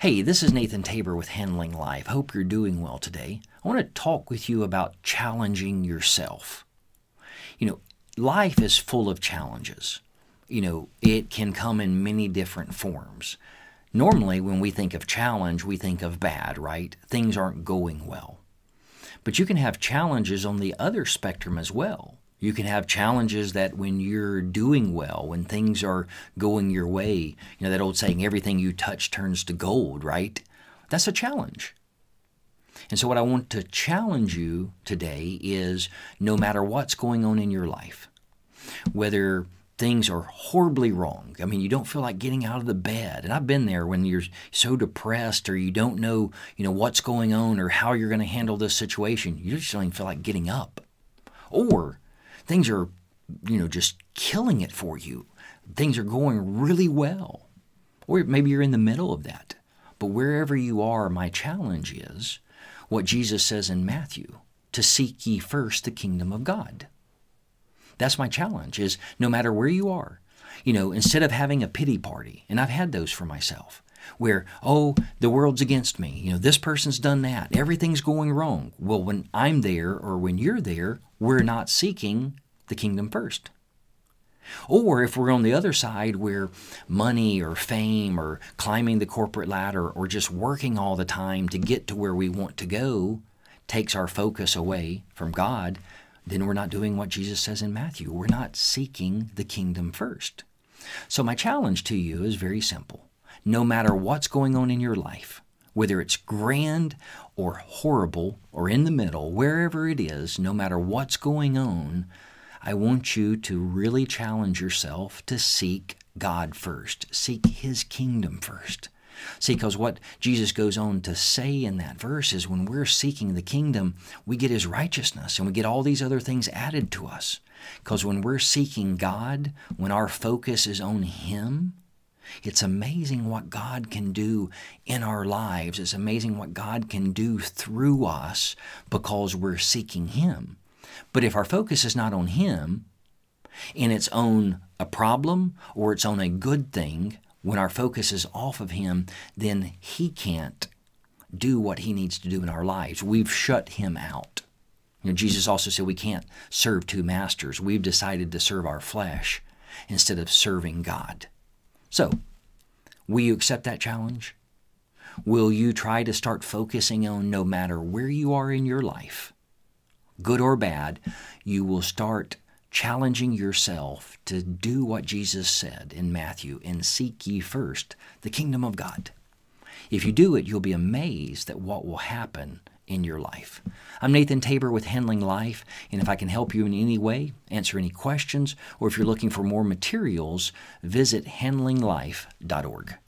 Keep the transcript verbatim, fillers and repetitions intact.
Hey, this is Nathan Tabor with Handling Life. Hope you're doing well today. I want to talk with you about challenging yourself. You know, life is full of challenges. You know, it can come in many different forms. Normally, when we think of challenge, we think of bad, right? Things aren't going well. But you can have challenges on the other spectrum as well. You can have challenges that when you're doing well, when things are going your way, you know, that old saying, everything you touch turns to gold, right? That's a challenge. And so what I want to challenge you today is no matter what's going on in your life, whether things are horribly wrong, I mean, you don't feel like getting out of the bed. And I've been there when you're so depressed or you don't know, you know, what's going on or how you're going to handle this situation. You just don't even feel like getting up. Or things are, you know, just killing it for you. Things are going really well. Or maybe you're in the middle of that. But wherever you are, my challenge is what Jesus says in Matthew, to seek ye first the kingdom of God. That's my challenge, is no matter where you are, you know, instead of having a pity party, and I've had those for myself, where, oh, the world's against me, you know, this person's done that, everything's going wrong. Well, when I'm there or when you're there, we're not seeking the kingdom first. Or if we're on the other side where money or fame or climbing the corporate ladder or just working all the time to get to where we want to go takes our focus away from God, then we're not doing what Jesus says in Matthew. We're not seeking the kingdom first. So my challenge to you is very simple. No matter what's going on in your life, whether it's grand or horrible or in the middle, wherever it is, no matter what's going on, I want you to really challenge yourself to seek God first. Seek His kingdom first. See, because what Jesus goes on to say in that verse is when we're seeking the kingdom, we get His righteousness and we get all these other things added to us. Because when we're seeking God, when our focus is on Him, it's amazing what God can do in our lives. It's amazing what God can do through us because we're seeking Him. But if our focus is not on Him, and it's on a problem or it's on a good thing, when our focus is off of Him, then He can't do what He needs to do in our lives. We've shut Him out. You know, Jesus also said we can't serve two masters. We've decided to serve our flesh instead of serving God. So, will you accept that challenge? Will you try to start focusing on no matter where you are in your life, good or bad, you will start challenging yourself to do what Jesus said in Matthew, and seek ye first the kingdom of God. If you do it, you'll be amazed at what will happen in your life. I'm Nathan Tabor with Handling Life, and if I can help you in any way, answer any questions, or if you're looking for more materials, visit handling life dot org.